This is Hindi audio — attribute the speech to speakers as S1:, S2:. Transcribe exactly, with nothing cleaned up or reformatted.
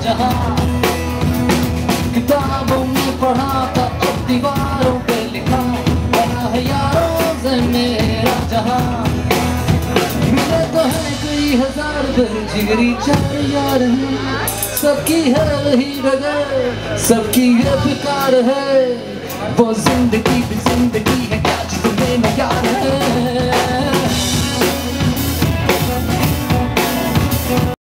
S1: जहां। किताबों में पढ़ा था, अब दीवारों पे लिखा, बना है यारों से मेरा जहां। मिले तो है कई हजार पर जिगरी चार यार हैं, सबकी है वही डगर, सबकी है बेकार है। वो जिंदगी भी जिंदगी है, क्या चीज़ में यार है।